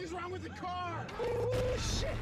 is wrong with the car? Oh, shit!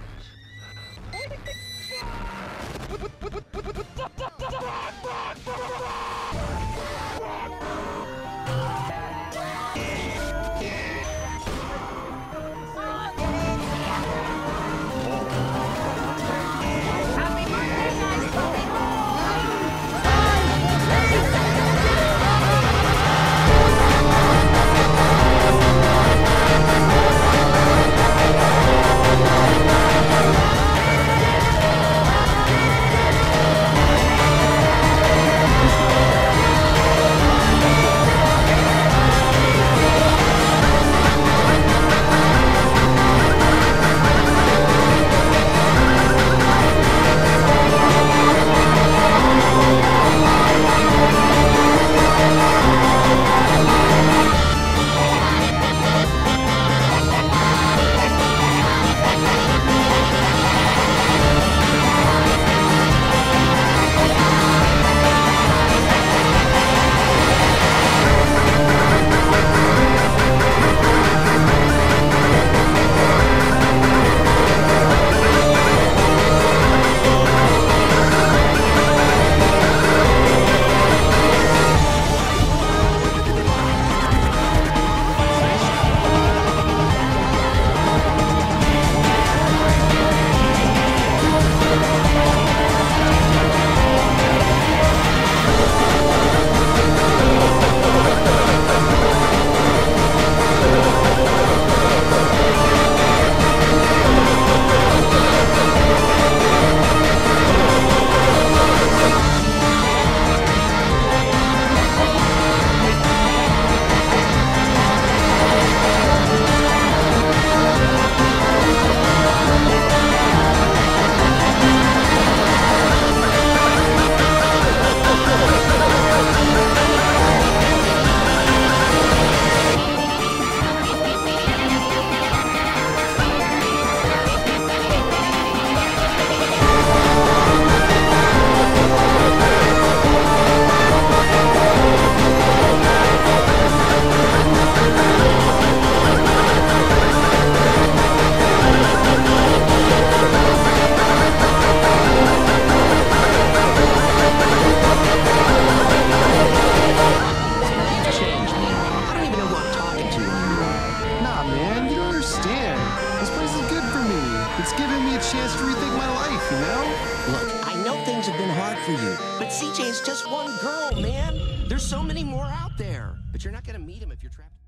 It's giving me a chance to rethink my life, you know? Look, I know things have been hard for you, but CJ is just one girl, man. There's so many more out there. But you're not gonna meet him if you're trapped.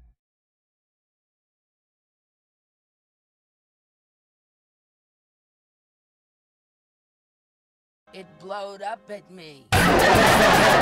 It blowed up at me.